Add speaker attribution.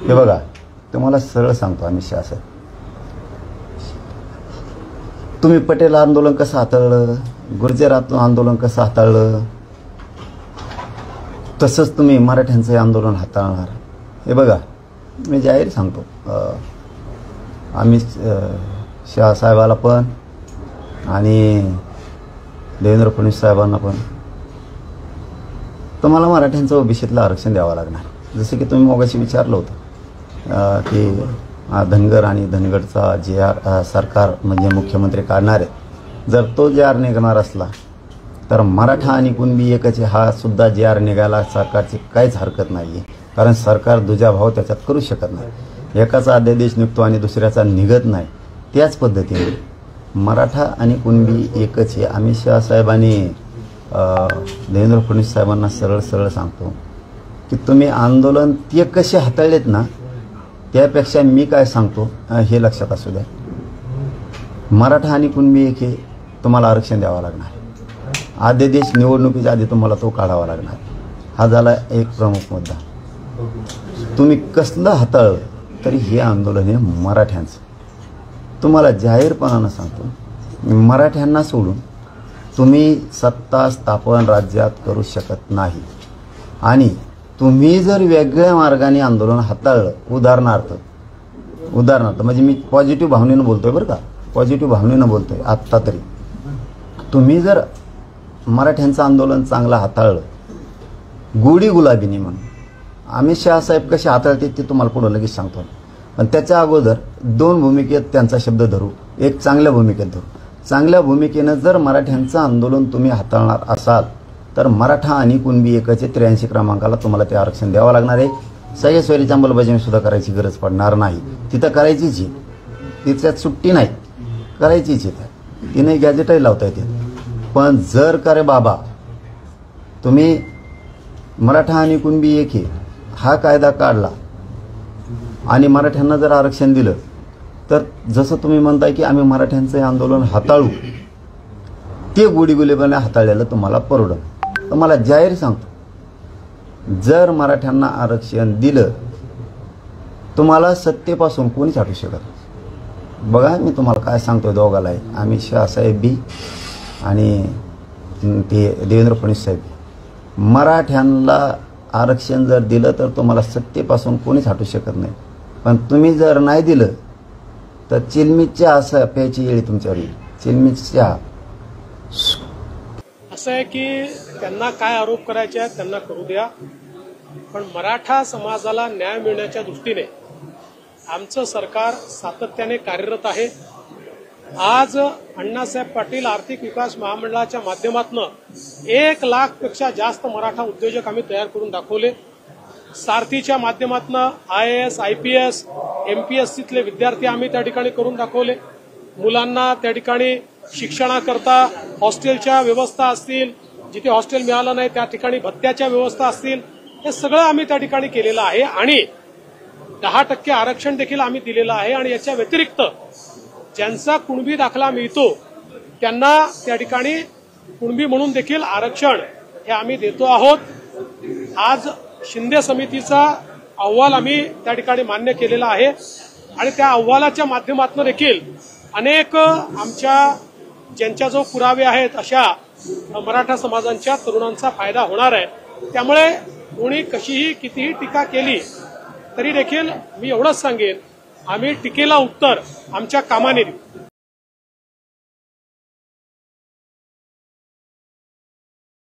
Speaker 1: हे बघा, तुम्हाला सरळ सांगतो अमित शहा साहेब, तुम्ही पटेल आंदोलन कसं हाताळलं, गुर्जर आंदोलन कसं हाताळलं, तसंच तुम्ही मराठ्यांचं आंदोलन हाताळणार. हे बघा, मी जाहीर सांगतो अमित शहा साहेबाला पण आणि देवेंद्र फडणवीस साहेबांना पण, तुम्हाला मराठ्यांचं ओबीसीतलं आरक्षण द्यावं लागणार. जसं की तुम्ही मगाशी विचारलं होतं की धनगर आणि धनगडचा जे आर सरकार म्हणजे मुख्यमंत्री काढणार आहे, जर तो जे आर निघणार असला तर मराठा आणि कुणबी एकच हा सुद्धा जे आर निघायला सरकारची काहीच हरकत नाही आहे. कारण सरकार दुजाभाव त्याच्यात करू शकत नाही. एकाचा अध्यादेश निघतो आणि दुसऱ्याचा निघत नाही. त्याच पद्धतीने मराठा आणि कुणबी एकच आहे. अमित शहा साहेब आणि देवेंद्र फडणवीस साहेबांना सरळ सरळ सांगतो की तुम्ही आंदोलन ते कसे हाताळलेत ना, त्यापेक्षा मी काय सांगतो हे लक्षात असू द्या. मराठा आणि कुणबी एक हे तुम्हाला आरक्षण द्यावं लागणार. अध्यादेश निवडणुकीच्या आधी तुम्हाला तो काढावा लागणार. हा झाला एक प्रमुख मुद्दा. तुम्ही कसलं हाताळलं तरी हे आंदोलन हे मराठ्यांचं. तुम्हाला जाहीरपणानं सांगतो, मराठ्यांना सोडून तुम्ही सत्ता स्थापन राज्यात करू शकत नाही. आणि तुम्ही जर वेगळ्या मार्गाने आंदोलन हाताळलं, उदाहरणार्थ म्हणजे मी पॉझिटिव्ह भावनेनं बोलतोय बरं का, पॉझिटिव्ह भावनेनं बोलतोय आत्ता तरी, तुम्ही जर मराठ्यांचं आंदोलन चांगलं हाताळलं गोडी गुलाबीने म्हणून, अमित शहा साहेब कसे हाताळते ते तुम्हाला पुढे लगेच सांगतो. पण त्याच्या अगोदर दोन भूमिकेत त्यांचा शब्द धरू, एक चांगल्या भूमिकेत धरू. चांगल्या भूमिकेनं जर मराठ्यांचं आंदोलन तुम्ही हाताळणार असाल तर मराठा आणि कुणबी एकचे 83 क्रमांकाला तुम्हाला ते आरक्षण द्यावं लागणार आहे. सगळ्या सोयीची अंमलबजावणी सुद्धा करायची गरज पडणार नाही. तिथं करायचीच आहे, तिच्यात सुट्टी नाही, करायचीच आहे. तिने गॅजेटही लावता येते. पण जर का रे बाबा तुम्ही मराठा आणि कुणबी एक हा कायदा काढला आणि मराठ्यांना जर आरक्षण दिलं तर जसं तुम्ही म्हणताय की आम्ही मराठ्यांचं आंदोलन हाताळू, ते गोडीगुलेपणे हाताळलेलं तुम्हाला परवडलं. तर मला जाहीर सांगतो, जर मराठ्यांना आरक्षण दिलं तुम्हाला सत्तेपासून कोणीच हटू शकत. बघा मी तुम्हाला काय सांगतोय दोघालाही, अमित शहा साहेब बी आणि ते देवेंद्र फडणवीस साहेब, मराठ्यांना आरक्षण जर दिलं तर तुम्हाला सत्तेपासून कोणीच हटू शकत नाही. पण तुम्ही जर नाही दिलं तर चिलमीच्या असं प्यायची येळी तुमच्यावर येईल. चिलमीच्या
Speaker 2: असं आहे की त्यांना काय आरोप करायचे आहेत त्यांना करू द्या, पण मराठा समाजाला न्याय मिळण्याच्या दृष्टीने आमचं सरकार सातत्याने कार्यरत आहे. आज अण्णासाहेब पाटील आर्थिक विकास महामंडळाच्या माध्यमातून 1 लाखपेक्षा जास्त मराठा उद्योजक आम्ही तयार करून दाखवले. सारथीच्या माध्यमातून IAS, IPS, MPSCतले विद्यार्थी आम्ही त्या ठिकाणी करून दाखवले. मुलांना त्या ठिकाणी शिक्षणाकरता हॉस्टेलच्या व्यवस्था असतील, जिथे हॉस्टेल मिळालं नाही त्या ठिकाणी भत्त्याच्या व्यवस्था असतील, हे सगळं आम्ही त्या ठिकाणी केलेलं आहे. आणि 10% आरक्षण देखील आम्ही दिलेलं आहे. आणि याच्या व्यतिरिक्त ज्यांचा कुणबी दाखला मिळतो त्यांना त्या ठिकाणी कुणबी म्हणून देखील आरक्षण हे आम्ही देतो आहोत. आज शिंदे समितीचा अहवाल आम्ही त्या ठिकाणी मान्य केलेला आहे आणि त्या अहवालाच्या माध्यमातून देखील अनेक आमच्या ज्यांच्या जो पुरावे आहेत अशा मराठा समाजांच्या तरुणांचा फायदा होणार आहे. त्यामुळे कोणी कशीही कितीही टीका केली तरी देखील मी एवढंच सांगेन, आम्ही टीकेला उत्तर आमच्या कामाने देऊ.